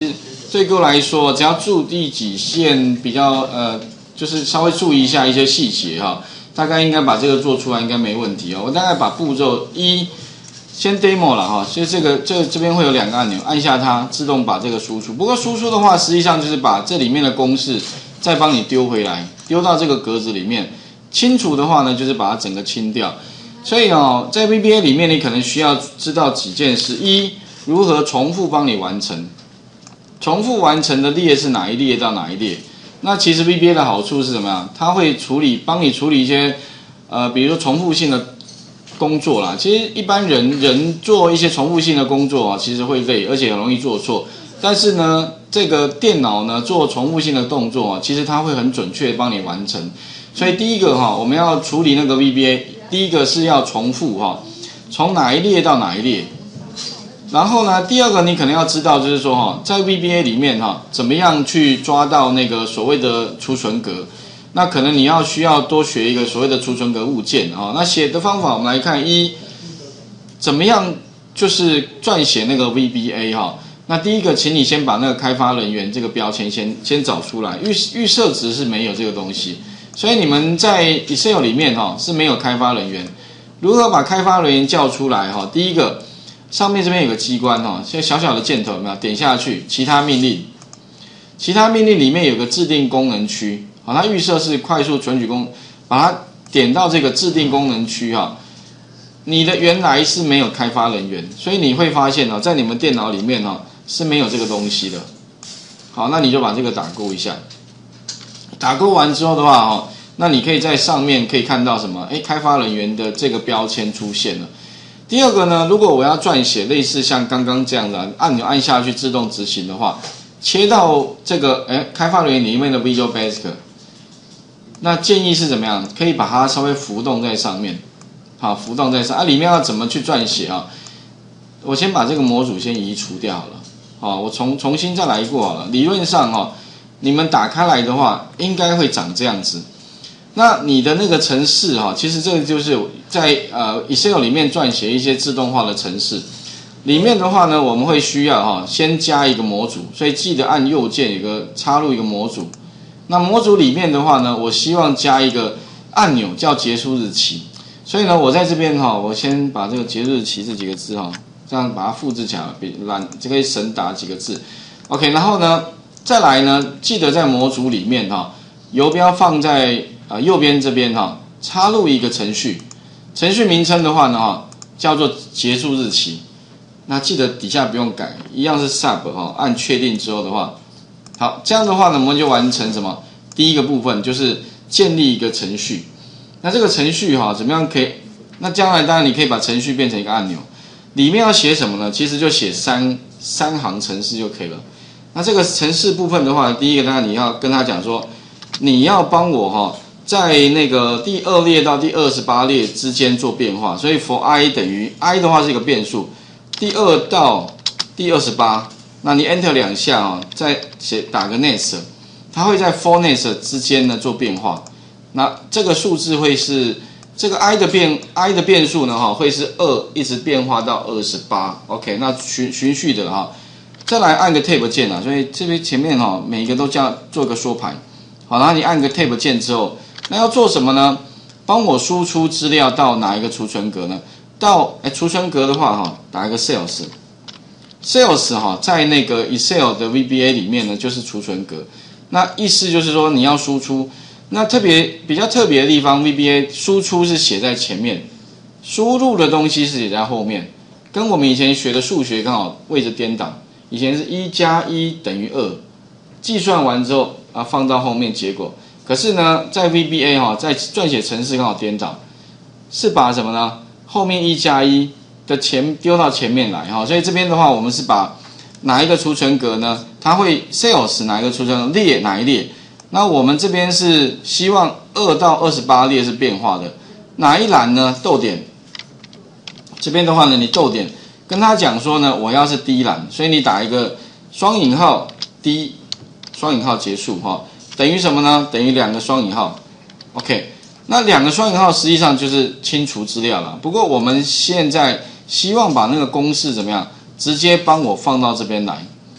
对各位来说，只要注意几线比较就是稍微注意一下一些细节哈，大概应该把这个做出来应该没问题哦。我大概把步骤先 demo 了哈，所以这边会有2个按钮，按下它自动把这个输出。不过输出的话，实际上就是把这里面的公式再帮你丢回来，丢到这个格子里面。清除的话呢，就是把它整个清掉。所以哦，在 VBA 里面，你可能需要知道几件事：如何重复帮你完成，重复完成的列是哪一列到哪一列。那其实 VBA 的好处是什么样？它会帮你处理一些比如说重复性的工作啦。其实一般人做一些重复性的工作啊，其实会累，而且很容易做错。但是呢，这个电脑呢做重复性的动作啊，其实它会很准确帮你完成。所以第一个哈，我们要处理那个 VBA， 第一个是要重复哈，从哪一列到哪一列。然后呢，第二个你可能要知道，就是说哈，在 VBA 里面哈，怎么样去抓到那个所谓的储存格。那可能你需要多学一个所谓的储存格物件哈。那写的方法我们来看，怎么样就是撰写那个 VBA 哈。那第一个，请你先把那个开发人员这个标签先找出来，预设值是没有这个东西，所以你们在 Excel 里面哈是没有开发人员。如何把开发人员叫出来哈？第一个，上面这边有个机关哈，现在小小的箭头有没有？点下去，其他命令，其他命令里面有个制定功能区，好，它预设是快速存取把它点到这个制定功能区哈。你的原来是没有开发人员，所以你会发现哦，在你们电脑里面哦是没有这个东西的。好，那你就把这个打勾一下。打勾完之后的话哦，那你可以在上面可以看到什么？开发人员的这个标签出现了。第二个呢，如果我要撰写类似像刚刚这样的按钮按下去自动执行的话，切到这个开发人员里面的 Visual Basic， 那建议是怎么样？可以把它稍微浮动在上面。好，浮动在上里面要怎么去撰写啊？我先把这个模组先移除掉好了。好，我重新再来过好了。理论上哈，你们打开来的话，应该会长这样子。那你的那个程式哈，其实这个就是在Excel 里面撰写一些自动化的程式。里面的话呢，我们会需要哈，先加一个模组，所以记得按右键插入一个模组。那模组里面的话呢，我希望加一个按钮叫结束日期。所以呢，我在这边哈，我先把这个结束日期这几个字哈，这样把它复制起来，就可以省打几个字。OK， 然后呢，再来呢，记得在模组里面哈，游标放在右边这边哈，插入一个程序，程序名称的话呢哈，叫做结束日期。那记得底下不用改，一样是 sub 哈，按确定之后的话，好，这样的话呢，我们就完成什么？第一个部分就是建立一个程序。那这个程序哈，怎么样可以？那将来当然你可以把程序变成一个按钮，里面要写什么呢？其实就写三行程式就可以了。那这个程式部分的话，第一个当然你要跟他讲说，你要帮我哈，在那个第2列到第28列之间做变化。所以 for i 等于 i 的话是一个变数，第2到第28，那你 enter 2下啊，再打个 next， 它会在 for next 之间呢做变化。那这个数字会是这个 i 的变数呢哈，会是2一直变化到28。OK， 那循序的哈，再来按个 Tab 键啊，所以这边前面哈每一个都做个缩排。好，然后你按个 Tab 键之后，那要做什么呢？帮我输出资料到哪一个储存格呢？到储存格的话哈，打一个 Sales 哈，在那个 Excel 的 VBA 里面呢就是储存格。那意思就是说你要输出。那比较特别的地方 ，VBA 输出是写在前面，输入的东西是写在后面，跟我们以前学的数学刚好位置颠倒。以前是1加1等于2，计算完之后放到后面结果。可是呢，在 VBA 哈，在撰写程式刚好颠倒，是把什么呢？后面1加1的丢到前面来哈。所以这边的话，我们是把哪一个储存格呢？它会 sales 哪一个储存格列哪一列？那我们这边是希望2到28列是变化的，哪一栏呢？逗点。这边的话呢，你逗点跟他讲说呢，我要是第一栏，所以你打一个双引号 D， 双引号结束哈，等于什么呢？等于2个双引号。OK， 那2个双引号实际上就是清除资料了。不过我们现在希望把那个公式怎么样，直接帮我放到这边来。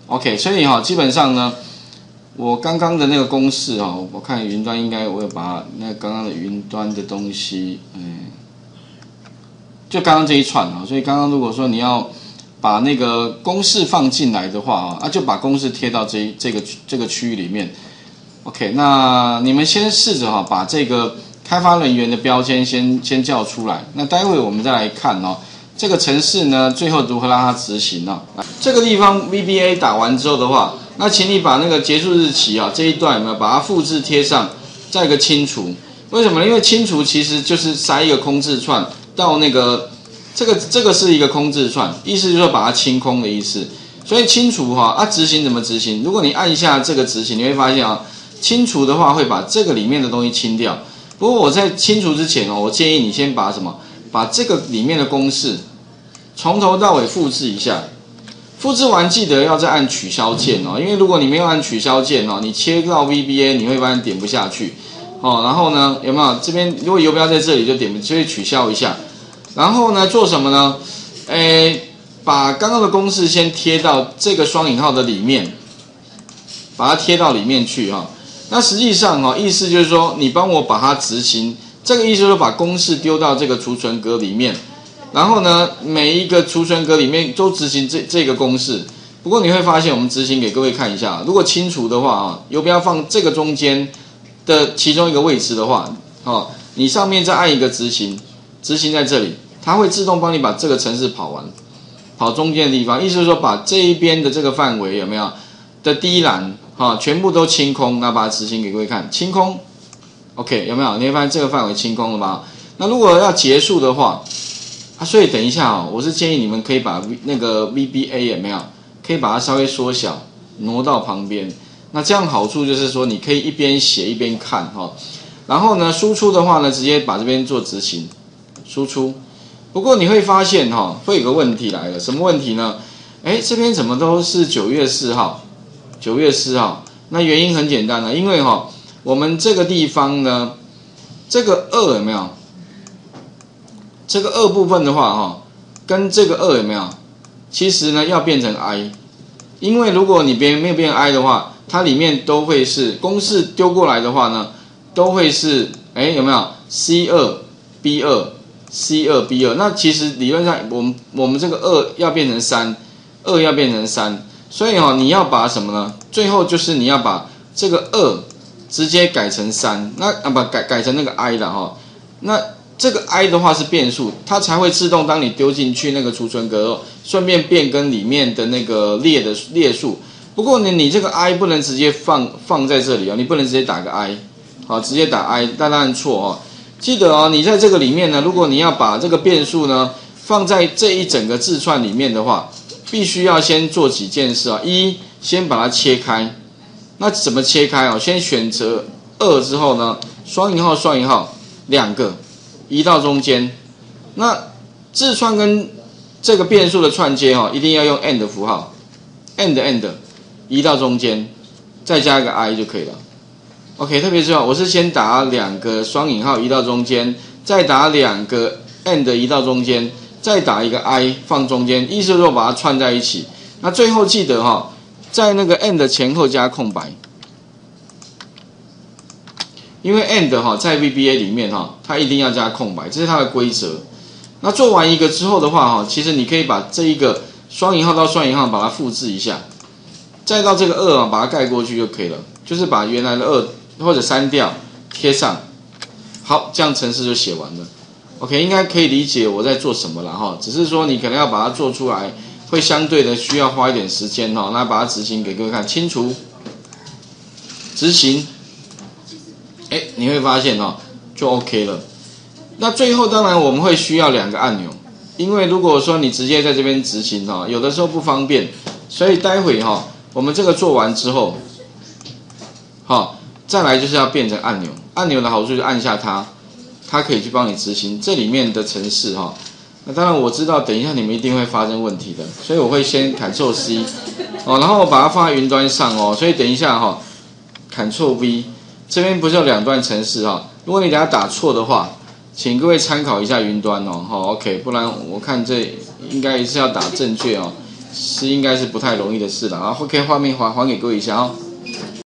OK， 所以基本上呢，我刚刚的那个公式我看云端应该我有把那刚刚的云端的东西，就刚刚这一串所以刚刚如果说你要把那个公式放进来的话就把公式贴到这个区域里面。OK， 那你们先试着把这个开发人员的标签先叫出来，那待会我们再来看这个程式呢，最后如何让它执行这个地方 VBA 打完之后的话，那请你把那个结束日期这一段有没有把它复制贴上，再一个清除。为什么呢？因为清除其实就是塞一个空字串到那个这个是一个空字串，意思就是说把它清空的意思。所以清除执行怎么执行？如果你按下这个执行，你会发现清除的话会把这个里面的东西清掉。不过我在清除之前我建议你先把把这个里面的公式从头到尾复制一下，复制完记得要再按取消键因为如果你没有按取消键你切到 VBA 你会发现点不下去然后呢有没有这边如果游标在这里就会取消一下，然后呢做什么呢？把刚刚的公式先贴到这个双引号的里面，把它贴到里面去那实际上意思就是说你帮我把它执行，这个意思就是说把公式丢到这个储存格里面，然后呢每一个储存格里面都执行这个公式。不过你会发现我们执行给各位看一下，如果清除的话游标放这个中间的其中一个位置的话你上面再按一个执行在这里，它会自动帮你把这个程式跑完，跑中间的地方，意思是说把这一边的这个范围有没有的第一栏全部都清空，那把它执行给各位看，清空 OK 有没有？你会发现这个范围清空了吧？那如果要结束的话所以等一下我是建议你们可以把那个 VBA 有没有可以把它稍微缩小挪到旁边，那这样好处就是说你可以一边写一边看然后呢输出的话呢直接把这边做执行输出。不过你会发现会有个问题来了，什么问题呢？这边怎么都是9月4号9月4号，那原因很简单因为我们这个地方呢这个2有没有这个2部分的话跟这个2有没有其实呢要变成 I， 因为如果你没有变成 I 的话，它里面都会是公式丢过来的话呢都会是有没有 C2B2 C2B2， 那其实理论上我们这个2要变成3，2要变成3，所以你要把什么呢？最后就是你要把这个2直接改成3，那改成那个 I 了那这个 I 的话是变数，它才会自动当你丢进去那个储存格顺便变更里面的那个列数。不过呢你这个 I 不能直接放在这里你不能直接打个 I， 直接打 I 当然错记得你在这个里面呢，如果你要把这个变数呢放在这一整个字串里面的话，必须要先做几件事一，先把它切开。那怎么切开先选择2之后呢，双引号两个移到中间。那字串跟这个变数的串接一定要用 AND 符号 ，AND 移到中间，再加一个 I 就可以了。OK， 特别是我是先打2个双引号移到中间，再打2个 AND 移到中间，再打一个 I 放中间，意思是说把它串在一起。那最后记得在那个 AND 前后加空白，因为 AND 在 VBA 里面它一定要加空白，这是它的规则。那做完一个之后的话其实你可以把这一个双引号到双引号把它复制一下，再到这个2把它盖过去就可以了，就是把原来的2或者删掉贴上。好，这样程式就写完了。OK， 应该可以理解我在做什么了只是说你可能要把它做出来，会相对的需要花一点时间那把它执行给各位看，清除，执行，你会发现就 OK 了。那最后当然我们会需要2个按钮，因为如果说你直接在这边执行有的时候不方便，所以待会我们这个做完之后再来就是要变成按钮。按钮的好处就是按下它可以去帮你执行这里面的程式那当然我知道等一下你们一定会发生问题的，所以我会先 Ctrl C 然后我把它放在云端上所以等一下Ctrl V 这边不是有2段程式如果你等一下打错的话，请各位参考一下云端OK， 不然我看这应该是要打正确是应该是不太容易的事了啊。OK，画面还给各位一下哦。